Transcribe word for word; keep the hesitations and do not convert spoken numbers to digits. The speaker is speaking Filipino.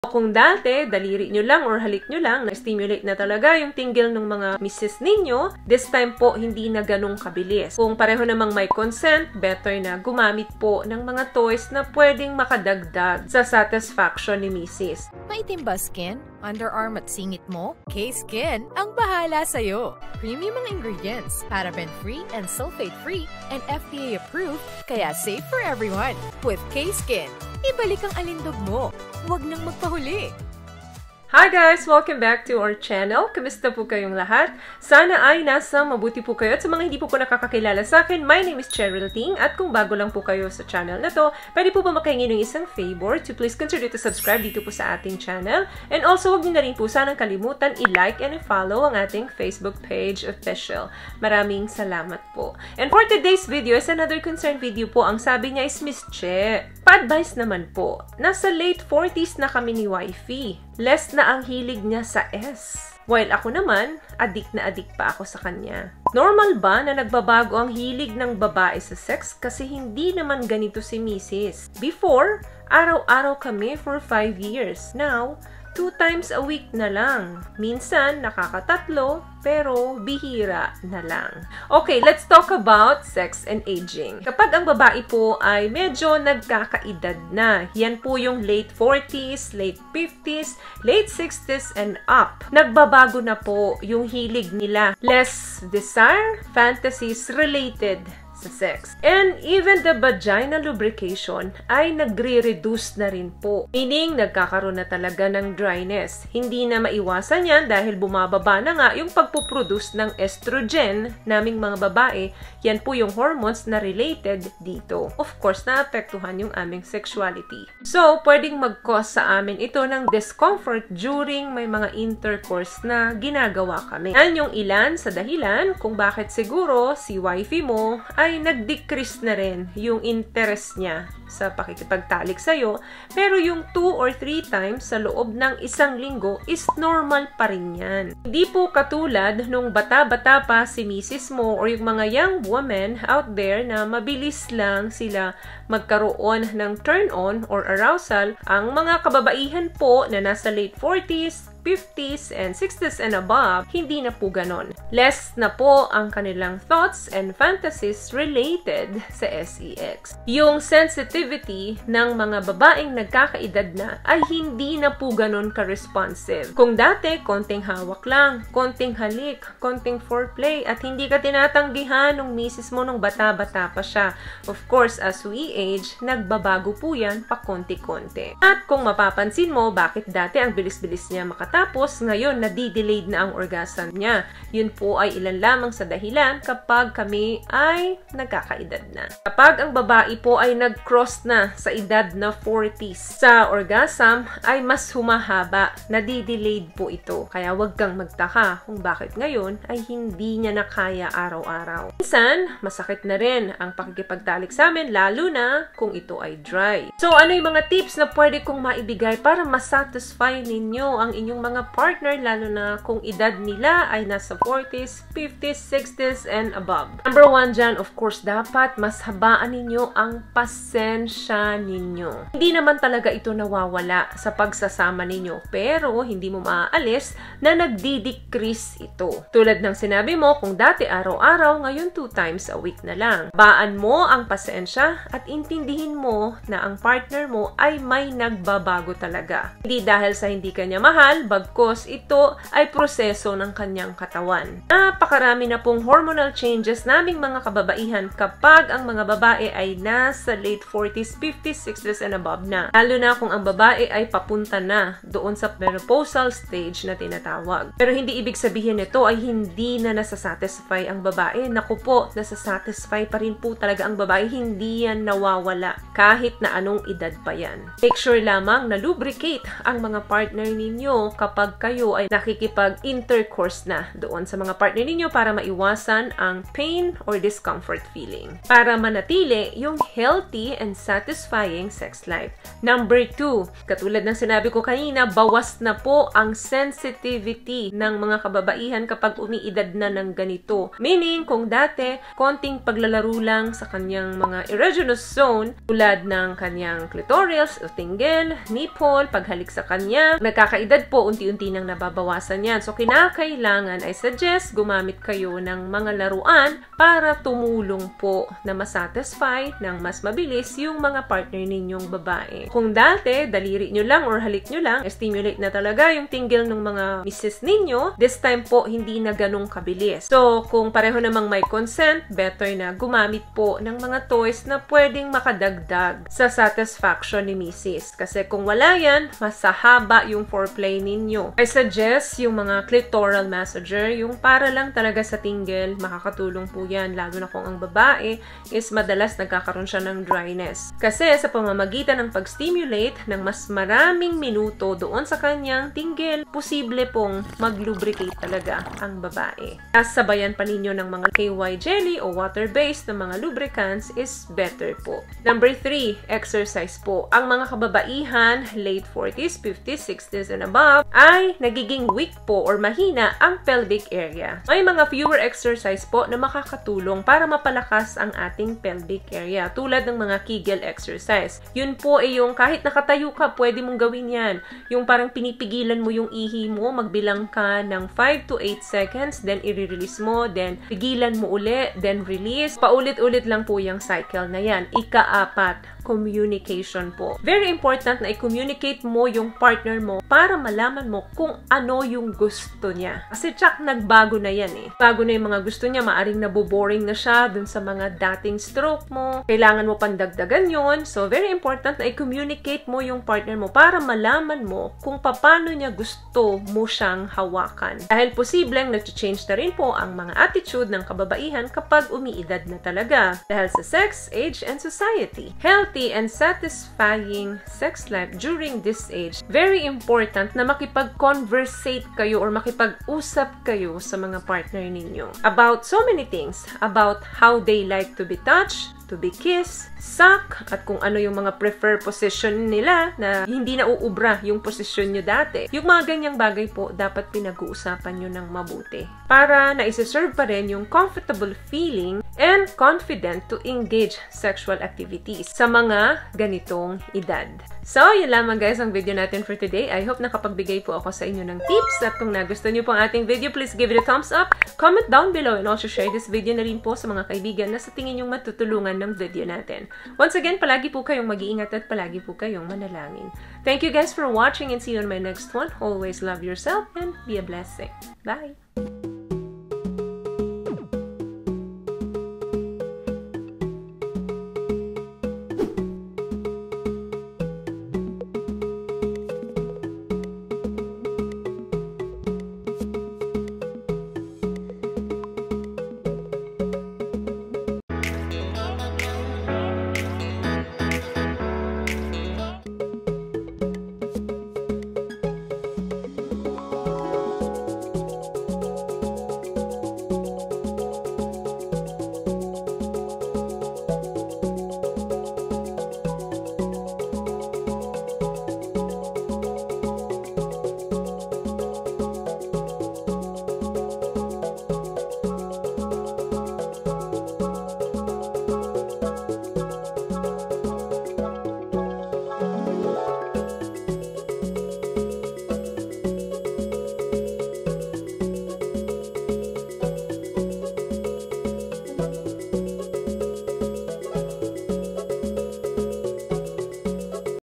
Kung dati, daliri nyo lang or halik nyo lang, na-stimulate na talaga yung tinggil ng mga misis ninyo, this time po, hindi na ganun kabilis. Kung pareho namang may consent, better na gumamit po ng mga toys na pwedeng makadagdag sa satisfaction ni misis. Maitim ba skin? Underarm at singit mo? K-Skin ang bahala sa'yo. Premium ang ingredients, paraben-free and sulfate-free, and F D A approved, kaya safe for everyone. With K-Skin, ibalik ang alindog mo. Huwag nang magpahuli. Hi guys! Welcome back to our channel. Kamusta po kayong lahat? Sana ay nasa mabuti po kayo. At sa mga hindi po po nakakakilala sa akin, my name is Cheryl Ting. At kung bago lang po kayo sa channel na to, pwede po ba makahingi ng isang favor to please consider to subscribe dito po sa ating channel. And also, huwag niyo na rin po sanang kalimutan i-like and i-follow ang ating Facebook page official. Maraming salamat po. And for today's video is another concern video po. Ang sabi niya is Miss Che. Pa-advise naman po, nasa late forties na kami ni wifey. Less na ang hilig niya sa S. While ako naman, adik na adik pa ako sa kanya. Normal ba na nagbabago ang hilig ng babae sa sex? Kasi hindi naman ganito si misis. Before, araw-araw kami for five years. Now, two times a week na lang. Minsan, nakakatatlo, pero bihira na lang. Okay, let's talk about sex and aging. Kapag ang babae po ay medyo nagkakaedad na, yan po yung late forties, late fifties, late sixties, and up. Nagbabago na po yung hilig nila. Less desire, fantasies related sa sex. And even the vaginal lubrication ay nagre-reduce na rin po. Meaning, nagkakaroon na talaga ng dryness. Hindi na maiwasan yan dahil bumababa na nga yung pagpuproduce ng estrogen naming mga babae. Yan po yung hormones na related dito. Of course, naapektuhan yung aming sexuality. So, pwedeng mag-cause sa amin ito ng discomfort during may mga intercourse na ginagawa kami. Yan yung ilan sa dahilan kung bakit siguro si wifey mo ay ay nag-decrease na rin yung interest niya sa pakikipagtalik sa'yo. Pero yung two or three times sa loob ng isang linggo is normal pa rin yan. Hindi po katulad nung bata-bata pa si misis mo or yung mga young women out there na mabilis lang sila magkaroon ng turn-on or arousal. Ang mga kababaihan po na nasa late forties, fifties, and sixties and above, hindi na po ganon. Less na po ang kanilang thoughts and fantasies related sa sex. Yung sensitivity ng mga babaeng nagkakaedad na ay hindi na po ganon ka-responsive. Kung dati, konting hawak lang, konting halik, konting foreplay, at hindi ka tinatanggihan ng misis mo nung bata-bata pa siya. Of course, as we age, nagbabago po yan pa konti-konti. At kung mapapansin mo, bakit dati ang bilis-bilis niya makatapos, tapos, ngayon, nadi-delayed na ang orgasm niya. Yun po ay ilan lamang sa dahilan kapag kami ay nagkakaedad na. Kapag ang babae po ay nag-cross na sa edad na forties, sa orgasm ay mas humahaba. Nadi-delayed po ito. Kaya wag kang magtaka kung bakit ngayon ay hindi niya na kaya araw-araw. Minsan, masakit na rin ang pakikipagtalik sa amin, lalo na kung ito ay dry. So, ano yung mga tips na pwede kong maibigay para masatisfy ninyo ang inyong mga partner, lalo na kung edad nila ay nasa forties, fifties, sixties, and above. Number one dyan, of course, dapat mas habaan ninyo ang pasensya ninyo. Hindi naman talaga ito nawawala sa pagsasama ninyo, pero hindi mo maaalis na nagdi-decrease ito. Tulad ng sinabi mo, kung dati araw-araw, ngayon two times a week na lang. Baan mo ang pasensya at intindihin mo na ang partner mo ay may nagbabago talaga. Hindi dahil sa hindi kanya mahal, bagkos ito ay proseso ng kanyang katawan. Napakarami na pong hormonal changes naming mga kababaihan kapag ang mga babae ay nasa late forties, fifties, sixties, and above na. Lalo na kung ang babae ay papunta na doon sa menopausal stage na tinatawag. Pero hindi ibig sabihin nito ay hindi na nasasatisfy ang babae. Naku po, nasasatisfy pa rin po talaga ang babae. Hindi yan nawawala kahit na anong edad pa yan. Make sure lamang na lubricate ang mga partner ninyo kapag kayo ay nakikipag-intercourse na doon sa mga partner ninyo para maiwasan ang pain or discomfort feeling. Para manatili yung healthy and satisfying sex life. Number two, katulad ng sinabi ko kanina, bawas na po ang sensitivity ng mga kababaihan kapag umiidad na ng ganito. Meaning, kung dati, konting paglalaro lang sa kanyang mga erogenous zone, tulad ng kanyang clitoris o tinggel, nipple, paghalik sa kanya, nagkakaedad po, unti-unti nang nababawasan yan. So, kinakailangan, I suggest, gumamit kayo ng mga laruan para tumulong po na masatisfy ng mas mabilis yung mga partner ninyong babae. Kung dati, daliri nyo lang or halik nyo lang, stimulate na talaga yung tinggel ng mga misis ninyo, this time po, hindi na ganong kabilis. So, kung pareho namang may consent, better na gumamit po ng mga toys na pwedeng makadagdag sa satisfaction ni misis. Kasi kung wala yan, mas haba yung foreplay ninyo. I suggest yung mga clitoral massager, yung para lang talaga sa tinggel, makakatulong po yan, lalo na kung ang babae is madalas nagkakaroon siya ng dryness. Kasi sa pamamagitan ng pag-stimulate ng mas maraming minuto doon sa kanyang tinggel, posible pong mag-lubricate talaga ang babae. As sabayan pa ninyo ng mga K Y jelly o water-based na mga lubricants is better po. Number three, exercise po. Ang mga kababaihan, late forties, fifties, sixties and above, ay nagiging weak po or mahina ang pelvic area. May mga fewer exercise po na makakatulong para mapalakas ang ating pelvic area, tulad ng mga Kegel exercise. Yun po ay yung kahit nakatayo ka, pwede mong gawin yan. Yung parang pinipigilan mo yung ihi mo, magbilang ka ng five to eight seconds, then i-release mo, then pigilan mo uli, then release. Paulit-ulit lang po yung cycle na yan. Ika-apat, communication po. Very important na i-communicate mo yung partner mo para malaman mo kung ano yung gusto niya. Kasi tsak, nagbago na yan eh. Bago na yung mga gusto niya, maaring naboboring na siya dun sa mga dating stroke mo. Kailangan mo pandagdagan yon. So, very important na i-communicate mo yung partner mo para malaman mo kung paano niya gusto mo siyang hawakan. Dahil posibleng nag-change na rin po ang mga attitude ng kababaihan kapag umiidad na talaga. Dahil sa sex, age, and society. Healthy and satisfying sex life during this age, very important na makipag-conversate kayo or makipag-usap kayo sa mga partner ninyo about so many things, about how they like to be touched, to be kissed, suck, at kung ano yung mga prefer position nila na hindi na uubra yung posisyon nyo dati. Yung mga ganyang bagay po, dapat pinag-uusapan nyo ng mabuti para na isa-serve pa rin yung comfortable feeling and confident to engage sexual activities sa mga ganitong edad. So, yun lamang guys ang video natin for today. I hope nakapagbigay po ako sa inyo ng tips, at kung nagustuhan nyo po ang ating video, please give it a thumbs up, comment down below, and also share this video na rin po sa mga kaibigan na sa tingin yung matutulungan ng video natin. Once again, palagi po kayong mag-iingat at palagi po kayong manalangin. Thank you guys for watching and see you on my next one. Always love yourself and be a blessing. Bye!